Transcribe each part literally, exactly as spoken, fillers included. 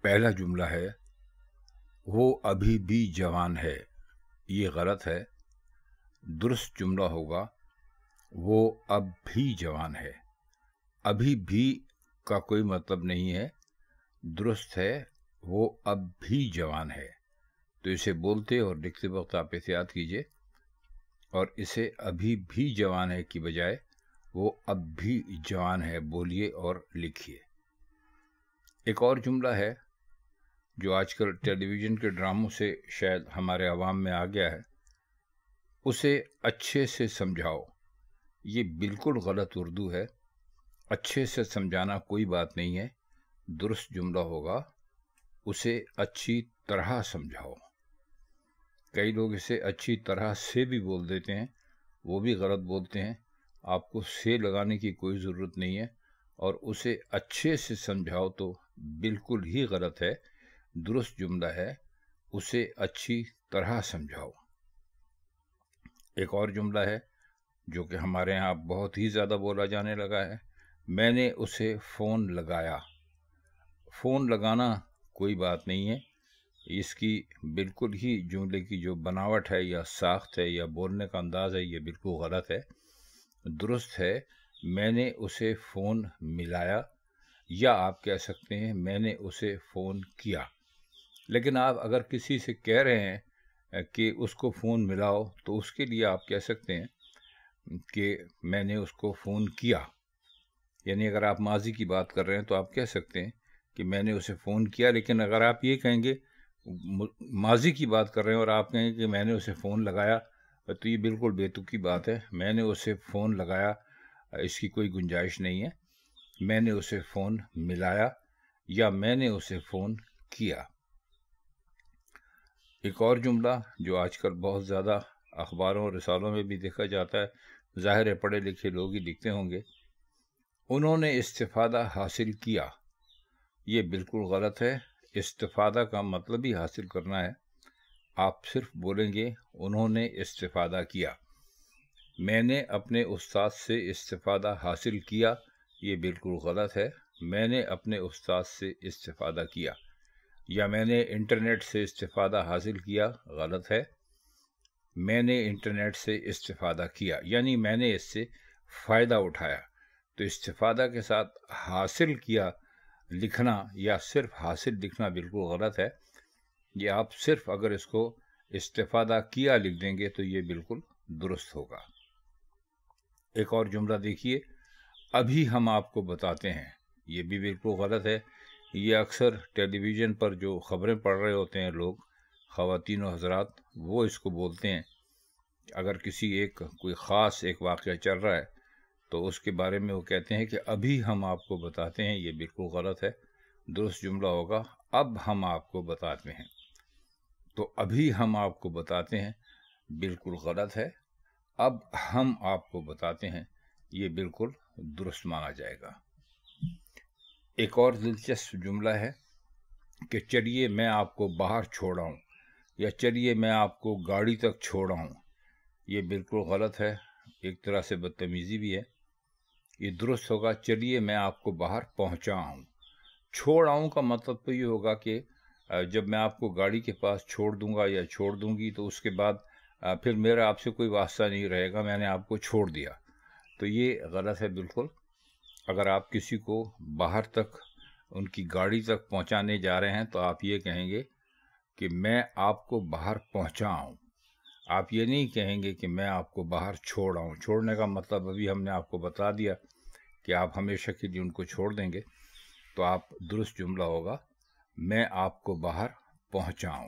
پہلا جملہ ہے وہ ابھی بھی جوان ہے، یہ غلط ہے۔ درست جملہ ہوگا وہ اب بھی جوان ہے۔ ابھی بھی کا کوئی مطلب نہیں ہے، درست ہے وہ اب بھی جوان ہے۔ تو اسے بولتے اور لکھتے وقت آپ احتیاط کیجئے، اور اسے ابھی بھی جوان ہے کی بجائے وہ اب بھی جوان ہے بولیے اور لکھیے۔ ایک اور جملہ ہے جو آج کل ٹیلی ویژن کے ڈراموں سے شاید ہمارے عوام میں آ گیا ہے، اسے اچھے سے سمجھاؤ۔ یہ بالکل غلط اردو ہے، اچھے سے سمجھانا کوئی بات نہیں ہے، درست جملہ ہوگا اسے اچھی طرح سمجھاؤ۔ کئی لوگ اسے اچھی طرح سے بھی بول دیتے ہیں، وہ بھی غلط بولتے ہیں۔ آپ کو سے لگانے کی کوئی ضرورت نہیں ہے، اور اسے اچھے سے سمجھاؤ تو بالکل ہی غلط ہے، درست جملہ ہے اسے اچھی طرح سمجھاؤ۔ ایک اور جملہ ہے جو کہ ہمارے ہاں بہت ہی زیادہ بولا جانے لگا ہے، میں نے اسے فون لگایا۔ فون لگانا کوئی بات نہیں ہے، اس کی بالکل ہی جملے کی جو بناوٹ ہے یا ساخت ہے یا بولنے کا انداز ہے یہ بالکل غلط ہے۔ درست ہے میں نے اسے فون ملایا، یا آپ کہہ سکتے ہیں میں نے اسے فون کیا۔ لیکن آپ اگر کسی سے کہہ رہے ہیں کہ اس کو فون ملاؤ تو اس کے لیے آپ کہہ سکتے ہیں کہ میں نے اس کو فون کیا۔ یعنی اگر آپ ماضی کی بات کر رہے ہیں تو آپ کہہ سکتے ہیں کہ میں نے اسے فون کیا، لیکن اگر آپ یہ کہیں گے ماضی کی بات کر رہے ہیں اور آپ کہیں گے کہ میں نے اسے فون لگایا، تو یہ بالکل بے تکی بات ہے۔ میں نے اسے فون لگایا اس کی کوئی گنجائش نہیں ہے، میں نے اسے فون ملایا یا میں نے اسے فون کیا۔ ایک اور جملہ جو آج کل بہت زیادہ اخباروں اور رسالوں میں بھی دیکھا جاتا ہے، ظاہر ہے پڑھے لکھے لوگ ہی لکھتے ہوں گے، انہوں نے استفادہ حاصل کیا۔ یہ بالکل غلط ہے، استفادہ کا مطلب ہی حاصل کرنا ہے۔ آپ صرف بولیں گے انہوں نے استفادہ کیا۔ میں نے اپنے استاد سے استفادہ حاصل کیا، یہ بالکل غلط ہے۔ میں نے اپنے استاد سے استفادہ کیا، یا میں نے انٹرنیٹ سے استفادہ حاصل کیا، غلط ہے۔ میں نے انٹرنیٹ سے استفادہ کیا یعنی میں نے اس سے فائدہ اٹھایا۔ تو استفادہ کے ساتھ حاصل کیا لکھنا یا صرف حاصل لکھنا بالکل غلط ہے۔ یہ آپ صرف اگر اس کو استفادہ کیا لکھ دیں گے تو یہ بالکل درست ہوگا۔ ایک اور جملہ دیکھیے، ابھی ہم آپ کو بتاتے ہیں، یہ بھی بالکل غلط ہے۔ یہ اکثر ٹیلی ویژن پر جو خبریں پڑھ رہے ہوتے ہیں لوگ، خواتین و حضرات، وہ اس کو بولتے ہیں۔ اگر کسی ایک کوئی خاص ایک واقعہ چل رہا ہے تو اس کے بارے میں وہ کہتے ہیں کہ ابھی ہم آپ کو بتاتے ہیں، یہ بالکل غلط ہے۔ درست جملہ ہوگا اب ہم آپ کو بتاتے ہیں۔ تو ابھی ہم آپ کو بتاتے ہیں بالکل غلط ہے، اب ہم آپ کو بتاتے ہیں یہ بالکل درست مانا جائے گا۔ ایک اور دلچسپ جملہ ہے کہ چلیے میں آپ کو باہر چھوڑاؤں، یا چلیے میں آپ کو گاڑی تک چھوڑاؤں۔ یہ بالکل غلط ہے، ایک طرح سے بدتمیزی بھی ہے۔ یہ درست ہوگا چلیے میں آپ کو باہر پہنچاؤں۔ چھوڑ آؤں کا مطلب تو یہ ہوگا کہ جب میں آپ کو گاڑی کے پاس چھوڑ دوں گا یا چھوڑ دوں گی تو اس کے بعد پھر میرا آپ سے کوئی واسطہ نہیں رہے گا، میں نے آپ کو چھوڑ دیا۔ تو یہ غلط ہے بالکل۔ اگر آپ کسی کو باہر تک ان کی گاڑی تک پہنچانے جا رہے ہیں تو آپ یہ کہیں گے کہ میں آپ کو باہر پہنچاؤں۔ آپ یہ نہیں کہیں گے کہ میں آپ کو باہر چھوڑ آؤں۔ چھوڑنے کا مطلب ابھی ہم نے آپ کو بتا دیا کہ آپ ہمیشہ کے لیے ان کو چھوڑ دیں گے۔ تو آپ درست جملہ ہوگا میں آپ کو باہر پہنچاؤں۔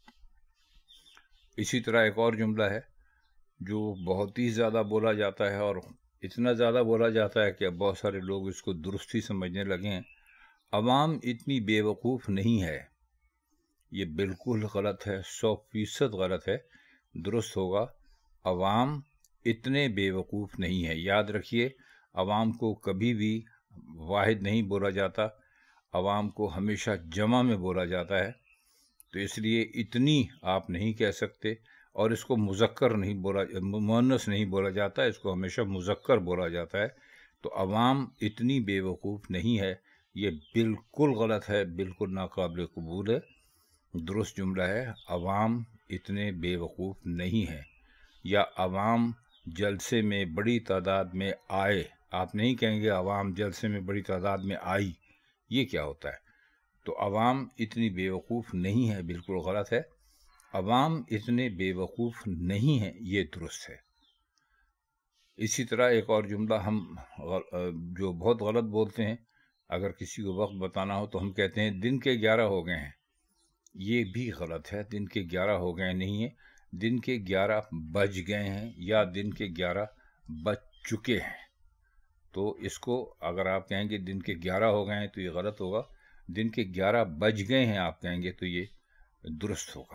اسی طرح ایک اور جملہ ہے جو بہت ہی زیادہ بولا جاتا ہے، اور اتنا زیادہ بولا جاتا ہے کہ اب بہت سارے لوگ اس کو درستی سمجھنے لگے ہیں۔ عوام اتنی بے وقوف نہیں ہے، یہ بالکل غلط ہے، سو فیصد غلط ہے۔ درست ہوگا عوام اتنے بے وقوف نہیں ہے۔ یاد رکھیے عوام کو کبھی بھی واحد نہیں بولا جاتا، عوام کو ہمیشہ جمع میں بولا جاتا ہے۔ تو اس لیے اتنی آپ نہیں کہہ سکتے، اور اس کو مذکر نہیں بولا، مؤنث نہیں بولا جاتا، اس کو ہمیشہ مذکر بولا جاتا ہے۔ تو عوام اتنی بے وقوف نہیں ہے یہ بالکل غلط ہے، بالکل ناقابل قبول ہے۔ درست جملہ ہے عوام اتنے بے وقوف نہیں ہیں، یا عوام جلسے میں بڑی تعداد میں آئے، آپ نہیں کہیں گے عوام جلسے میں بڑی تعداد میں آئی، یہ کیا ہوتا ہے؟ تو عوام اتنی بے وقوف نہیں ہے، بالکل غلط ہے۔ عوام اتنے بے وقوف نہیں ہیں، یہ درست ہے۔ اسی طرح ایک اور جملہ ہم جو بہت غلط بولتے ہیں، اگر کسی کو وقت بتانا ہو تو ہم کہتے ہیں دن کے گیارہ ہو گئے ہیں، یہ بھی غلط ہے۔ دن کے گیارہ ہو گئے نہیں ہیں، دن کے گیارہ بج گئے ہیں، یا دن کے گیارہ بج چکے ہیں۔ تو اس کو اگر آپ کہیں گے دن کے گیارہ ہو گئے ہیں تو یہ غلط ہوگا، دن کے گیارہ بج گئے ہیں آپ کہیں گے تو یہ درست ہوگا۔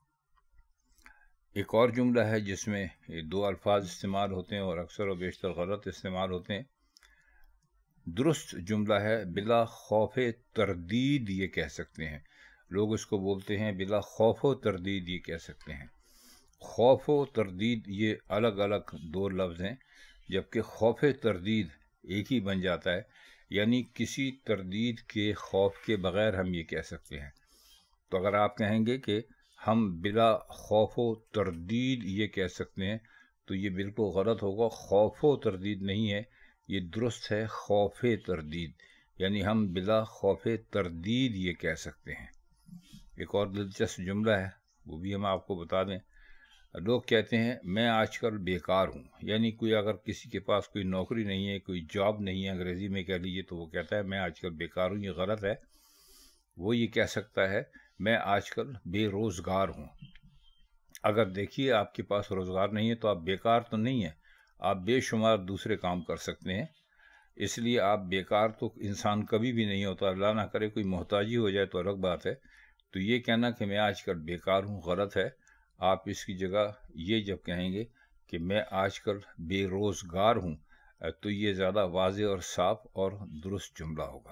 ایک اور جملہ ہے جس میں دو الفاظ استعمال ہوتے ہیں اور اکثر و بیشتر غلط استعمال ہوتے ہیں۔ درست جملہ ہے بلا خوف تردید، یہ کہہ سکتے ہیں لوگ، اس کو بولتے ہیں بلا خوف و تردید، یہ کہہ سکتے ہیں۔ خوف و تردید یہ الگ الگ دو لفظ ہیں، جبکہ خوف تردید ایک ہی بن جاتا ہے، یعنی کسی تردید کے خوف کے بغیر ہم یہ کہہ سکتے ہیں۔ تو اگر آپ کہیں گے کہ ہم بلا خوف و تردید یہ کہہ سکتے ہیں تو یہ بالکل غلط ہوگا، خوف و تردید نہیں ہے، یہ درست ہے خوف تردید، یعنی ہم بلا خوف تردید یہ کہہ سکتے ہیں۔ ایک اور دلچسپ جملہ ہے، وہ بھی ہم آپ کو بتا دیں۔ لوگ کہتے ہیں میں آج کل بیکار ہوں، یعنی کوئی اگر کسی کے پاس کوئی نوکری نہیں ہے، کوئی جاب نہیں ہے، انگریزی میں کہہ لیجیے، تو وہ کہتا ہے میں آج کل بیکار ہوں، یہ غلط ہے۔ وہ یہ کہہ سکتا ہے میں آج کل بے روزگار ہوں۔ اگر دیکھیے آپ کے پاس روزگار نہیں ہے تو آپ بیکار تو نہیں ہیں، آپ بے شمار دوسرے کام کر سکتے ہیں، اس لیے آپ بیکار تو انسان کبھی بھی نہیں ہوتا، اللہ نہ کرے کوئی محتاجی ہو جائے تو الگ بات ہے۔ تو یہ کہنا کہ میں آج کل بیکار ہوں غلط ہے۔ آپ اس کی جگہ یہ جب کہیں گے کہ میں آج کل بے روزگار ہوں تو یہ زیادہ واضح اور صاف اور درست جملہ ہوگا۔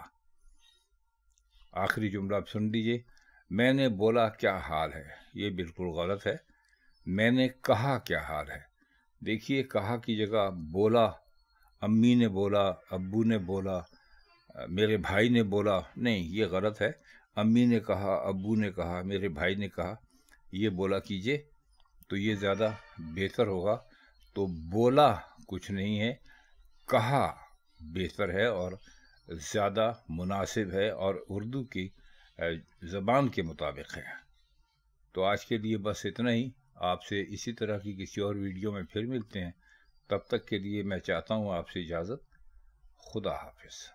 آخری جملہ آپ سن لیجیے، میں نے بولا کیا حال ہے، یہ بالکل غلط ہے۔ میں نے کہا کیا حال ہے، دیکھیے کہا کی جگہ بولا، امی نے بولا، ابو نے بولا، میرے بھائی نے بولا، نہیں یہ غلط ہے۔ امی نے کہا، ابو نے کہا، میرے بھائی نے کہا، یہ بولا کیجئے تو یہ زیادہ بہتر ہوگا۔ تو بولا کچھ نہیں ہے، کہا بہتر ہے اور زیادہ مناسب ہے اور اردو کی زبان کے مطابق ہے۔ تو آج کے لیے بس اتنا ہی، آپ سے اسی طرح کی کسی اور ویڈیو میں پھر ملتے ہیں، تب تک کے لیے میں چاہتا ہوں آپ سے اجازت، خدا حافظ۔